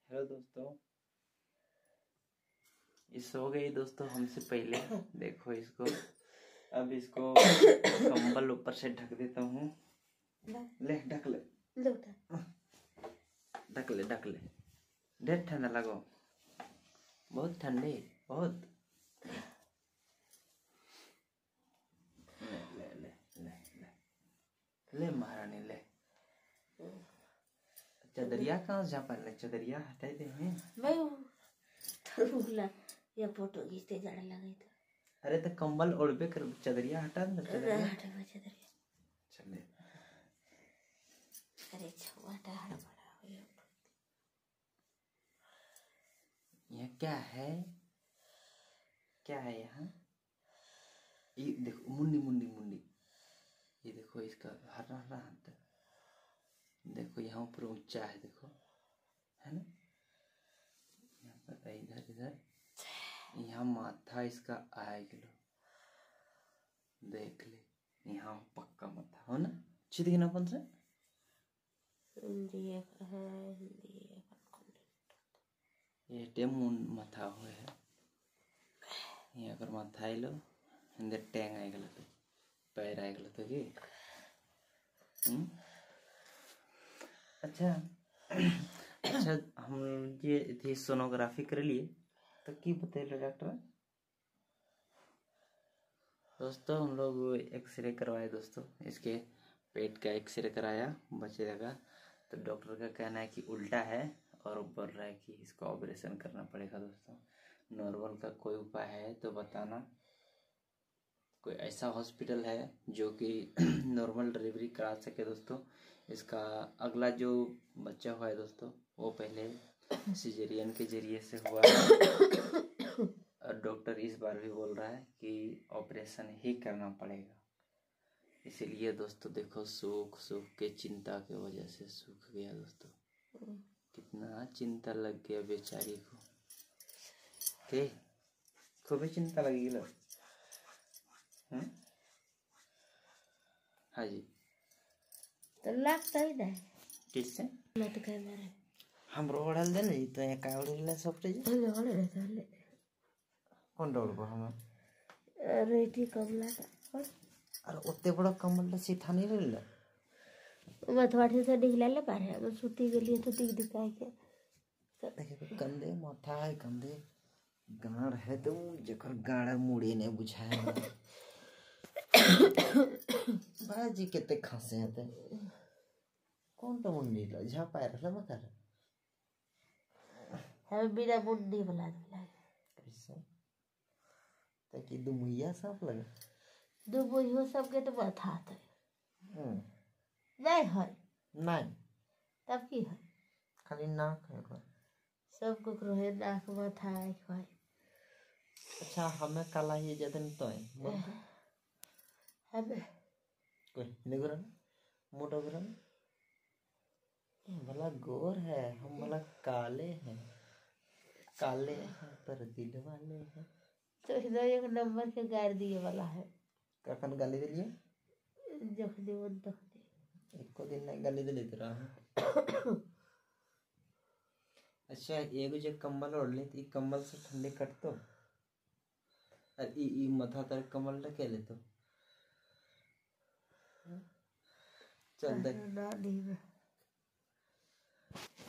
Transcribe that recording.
Hello दोस्तों, ये सो गई दोस्तों हमसे पहले। देखो इसको, अब इसको कंबल ऊपर से ढक देता हूँ। ले ढक ले, ढक ले ढक ले। ढेर ठंडा लगो, बहुत ठंडे, बहुत। ले ले ले ले ले ले महारानी ले। चदरिया कहाँ से जा पाले? चदरिया हटाई दे हैं भाई या फोटो खींचते जाने लगे तो। अरे तो कंबल ओढ़बे कर, चदरिया हटा दे। चदरिया चले। अरे छोटा हड़बड़ा हो। यह क्या है? क्या है यहाँ? ये देखो, मुंडी मुंडी मुंडी। ये देखो इसका हरा हरा हाथ। देखो यहाँ ऊपर ऊंचा है, देखो है ना। यहाँ पर इधर इधर, यहाँ माथा इसका आएगा। देख ले, यहाँ पक्का माथा हो ना। चित गिना अपन से ये टेम माथा हुए है। यहाँ कर माथा आइलो, अंदर टैंग आए गलत, पैर आए गलत है। अच्छा अच्छा, हम ये थी सोनोग्राफी कर लिए तो की बताइए डॉक्टर? दोस्तों हम लोग एक्सरे करवाए दोस्तों, इसके पेट का एक्सरे कराया बच्चे का। तो डॉक्टर का कहना है कि उल्टा है और बोल रहा है कि इसको ऑपरेशन करना पड़ेगा। दोस्तों नॉर्मल का कोई उपाय है तो बताना, कोई ऐसा हॉस्पिटल है जो कि नॉर्मल डिलीवरी करा सके। दोस्तों इसका अगला जो बच्चा हुआ है दोस्तों, वो पहले सिजेरियन के जरिए से हुआ है और डॉक्टर इस बार भी बोल रहा है कि ऑपरेशन ही करना पड़ेगा। इसीलिए दोस्तों देखो, सूख सूख के चिंता की वजह से सूख गया दोस्तों। कितना चिंता लग गया बेचारी को, के खूब चिंता लगी लो। हाँ जी, तो लगता ही नहीं किससे मत कह मारे हम रोड़ल दे नहीं तो ये का उड़ल सब रे हेलो हेलो हेलो कौन रोड को हम रेटी कमला का अरे ओते बड़ा कमल सीधा नहीं रहल मथवाठी से निकला ले पारे हम सुती के लिए तो दिख दिखाई के देखे कंधे माथा है, कंधे गाड़ है तो जकर गाड़ मुड़ी नहीं बुझाए। बाजी केते खांसे आते कौन तो मुंडी लो झा पाए रहला मत हम बिना मुंडी वाला कैसे ताकि दुमुइया सब लगे दो बुझो सबके तो माथा आते नहीं है नहीं तब की है खाली नाक है कोई सबको रोहे नाक माथा है कोई। अच्छा हमें काला ही जदन तो है हमें कोई निगरन मोटा गरन भला गोर है, हम भला काले हैं, काले हैं पर दिल वाले हैं। तो इधर एक नंबर के गाड़ दिए वाला है। कखन गाली दिलिए जख दे वो तख दे एको दिन नहीं गाली दिले तेरा। अच्छा एगो जे कंबल ओढ़ले तो ई कंबल से ठंडे कटतो और ई माथा तर कंबल रखे ले तो चल दे ना नहीं